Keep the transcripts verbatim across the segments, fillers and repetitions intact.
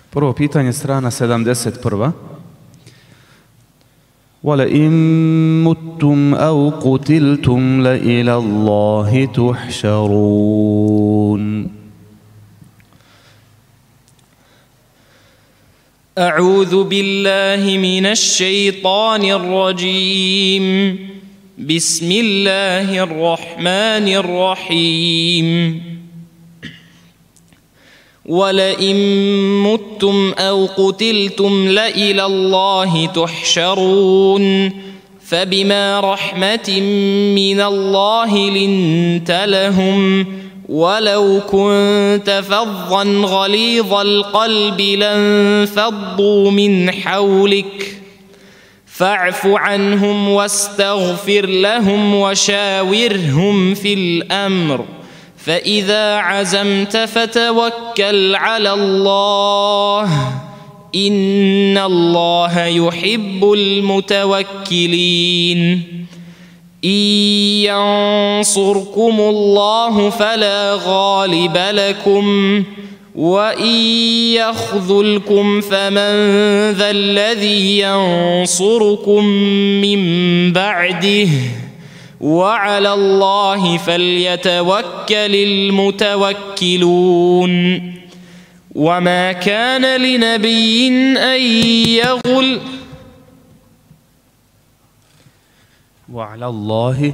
Prvo pitanje, strana sedamdeset prva. وَلَئِن مُتُّمْ أَوْ قُتِلْتُمْ لَإِلَى اللَّهِ تُحْشَرُونَ. أعوذ بالله من الشيطان الرجيم. بسم الله الرحمن الرحيم. وَلَئِن مُتُّمْ أَوْ قُتِلْتُمْ لَإِلَى اللَّهِ تُحْشَرُونَ فَبِمَا رَحْمَةٍ مِّنَ اللَّهِ لِنتَ لَهُمْ وَلَوْ كُنتَ فَظًّا غَلِيظَ الْقَلْبِ لَانفَضُّوا مِنْ حَوْلِكَ فَاعْفُ عَنْهُمْ وَاسْتَغْفِرْ لَهُمْ وَشَاوِرْهُمْ فِي الْأَمْرِ فإذا عزمت فتوكل على الله إن الله يحب المتوكلين. إن ينصركم الله فلا غالب لكم وإن يخذلكم فمن ذا الذي ينصركم من بعده وعلى الله فليتوكل المتوكلون. وما كان لنبي أن يغل وعلى الله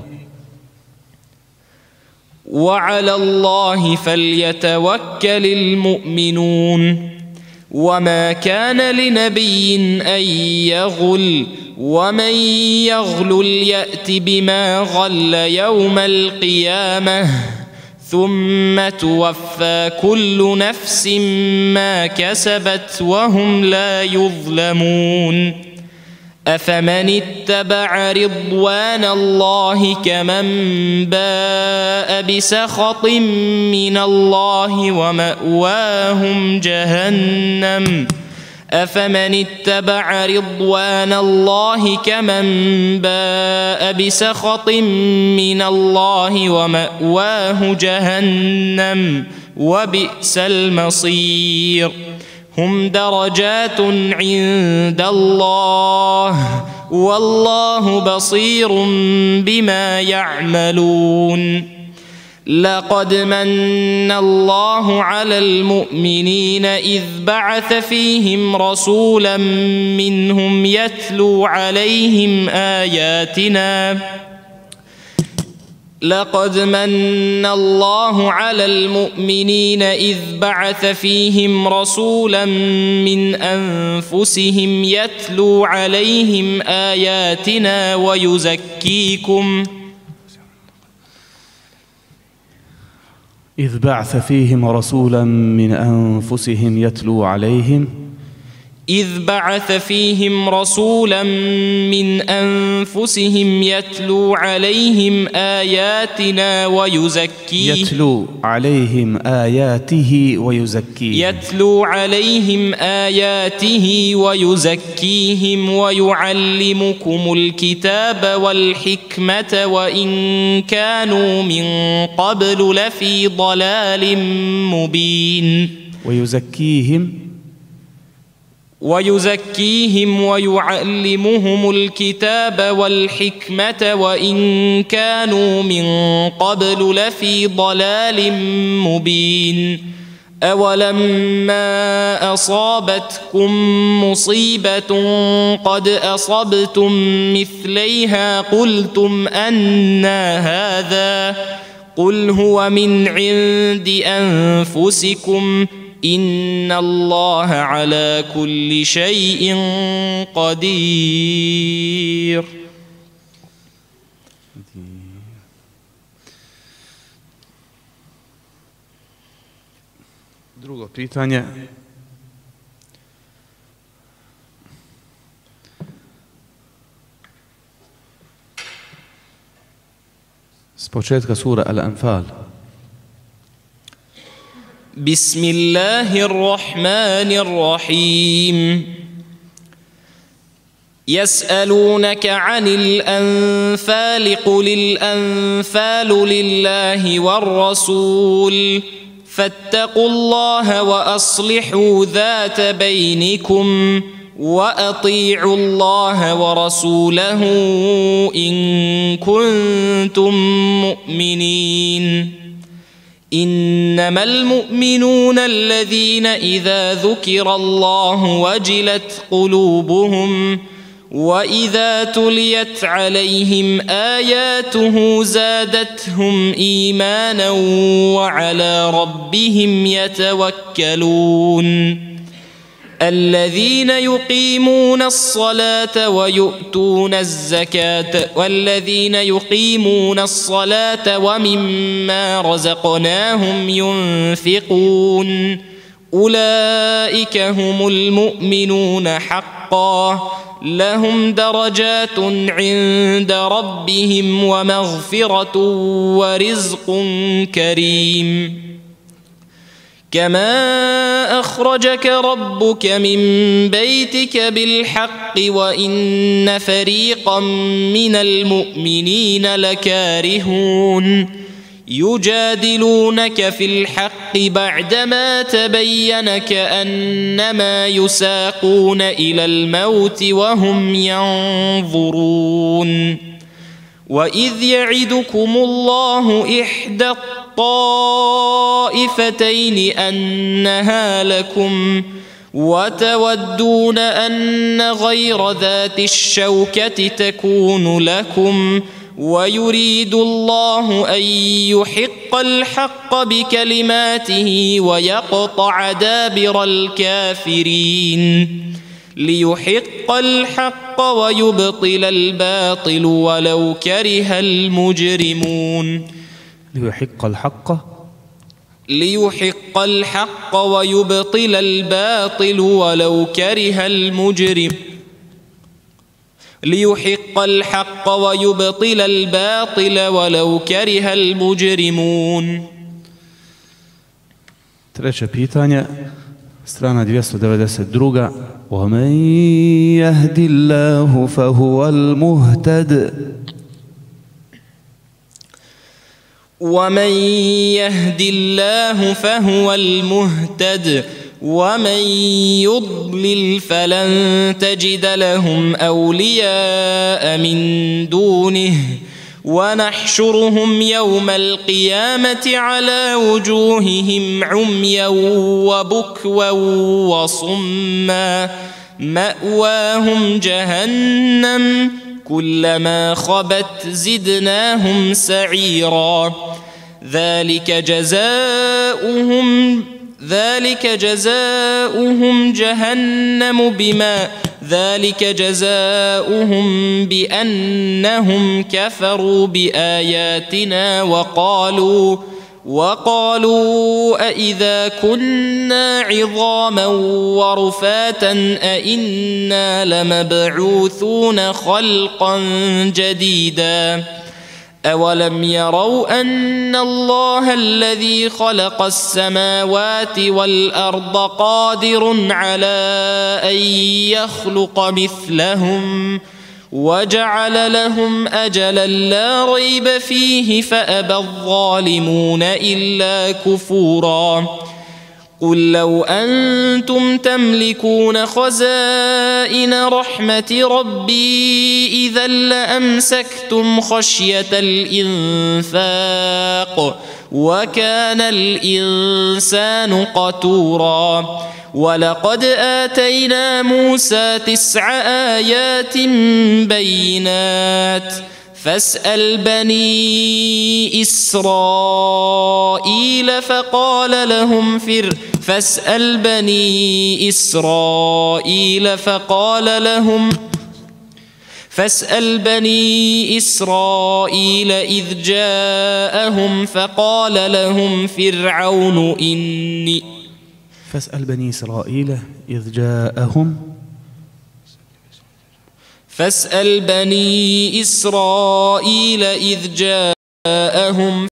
وعلى الله فليتوكل المؤمنون. وما كان لنبي أن يغل ومن يغلل يأت بما غل يوم القيامة ثم توفى كل نفس ما كسبت وهم لا يظلمون. أفمن اتبع رضوان الله كمن باء بسخط من الله ومأواهم جهنم أفمن اتبع رضوان الله كمن باء بسخط من الله ومأواه جهنم وبئس المصير. هم درجات عند الله والله بصير بما يعملون. لقد من الله على المؤمنين إذ بعث فيهم رسولا منهم يتلو عليهم آياتنا لقد من الله على المؤمنين إذ بعث فيهم رسولا من أنفسهم يتلو عليهم آياتنا ويزكيكم إذ بعث فيهم رسولا من أنفسهم يتلو عليهم إذ بعث فيهم رسولا من أنفسهم يتلو عليهم آياتنا ويزكيهم يتلو عليهم آياته ويزكيهم يتلو عليهم آياته ويزكيهم ويعلمكم الكتاب والحكمة وإن كانوا من قبل لفي ضلال مبين. ويزكيهم ويزكيهم ويعلمهم الكتاب والحكمة وإن كانوا من قبل لفي ضلال مبين. أولما أصابتكم مصيبة قد أصبتم مثليها قلتم أنى هذا قل هو من عند أنفسكم إن الله على كل شيء قدير. Drugo pitanje. S početka sura Al-Anfal. بسم الله الرحمن الرحيم. يسألونك عن الأنفال قل الأنفال لله والرسول فاتقوا الله وأصلحوا ذات بينكم وأطيعوا الله ورسوله إن كنتم مؤمنين. إنما المؤمنون الذين إذا ذكر الله وجلت قلوبهم وإذا تليت عليهم آياته زادتهم إيمانا وعلى ربهم يتوكلون. الذين يقيمون الصلاة ويؤتون الزكاة والذين يقيمون الصلاة ومما رزقناهم ينفقون أولئك هم المؤمنون حقا لهم درجات عند ربهم ومغفرة ورزق كريم. كما أخرجك ربك من بيتك بالحق وإن فريقا من المؤمنين لكارهون يجادلونك في الحق بعدما تبين كأنما يساقون إلى الموت وهم ينظرون. وإذ يعدكم الله إحدى الطائفتين أنها لكم وتودون أن غير ذات الشوكة تكون لكم ويريد الله أن يحق الحق بكلماته ويقطع دابر الكافرين ليحق الحق ويبطل الباطل ولو كره المجرمون. ليحق الحق ليحق الحق ويبطل الباطل ولو كره المجرم ليحق الحق ويبطل الباطل ولو كره المجرمون. Treće pitanje, strana dvjesto devedeset dva. وَمَنْ يَهْدِ اللَّهُ فَهُوَ الْمُهْتَدِ. ومن يهد الله فهو المهتد ومن يضلل فلن تجد لهم أولياء من دونه ونحشرهم يوم القيامة على وجوههم عميا وبكوا وصما مأواهم جهنم كلما خبت زدناهم سعيرا ذلك جزاؤهم ذلك جزاؤهم جهنم بما ذلك جزاؤهم بأنهم كفروا بآياتنا وقالوا وقالوا أإذا كنا عظاما ورفاتا أإنا لمبعوثون خلقا جديدا أولم يروا أن الله الذي خلق السماوات والأرض قادر على أن يخلق مثلهم وجعل لهم أجلا لا ريب فيه فأبى الظالمون إلا كفورا قل لو أنتم تملكون خزائن رحمة ربي إذا لأمسكتم خشية الإنفاق وكان الإنسان قتورا ولقد آتينا موسى تسع آيات بينات فاسأل بني إسرائيل فقال لهم فر فاسأل بني إسرائيل فقال لهم فاسأل بني إسرائيل إذ جاءهم فقال لهم فرعون إني فاسأل بني إسرائيل إذ جاءهم فاسأل بني إسرائيل إذ جاءهم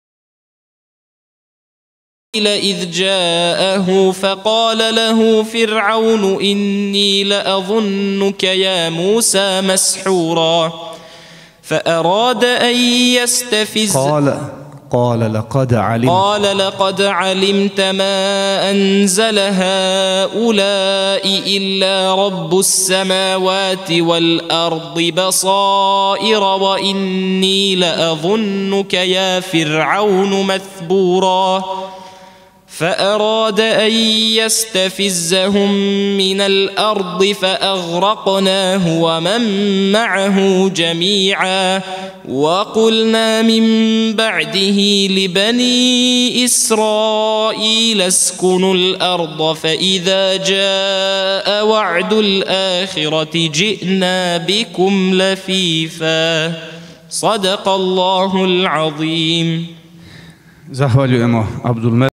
إذ جاءه فقال له فرعون إني لأظنك يا موسى مسحورا فأراد أن يستفز قال قال لقد علمت قال لقد علمت ما أنزل هؤلاء إلا رب السماوات والأرض بصائر وإني لأظنك يا فرعون مثبورا فأراد أن يستفزهم من الأرض فأغرقناه ومن معه جميعا وقلنا من بعده لبني إسرائيل اسكنوا الأرض فإذا جاء وعد الآخرة جئنا بكم لفيفا صدق الله العظيم. Zahvaljujemo Abdul